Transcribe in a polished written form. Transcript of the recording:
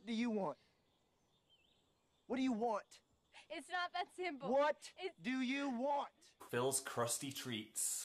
What do you want? What do you want? It's not that simple. What do you want? Phil's crusty treats.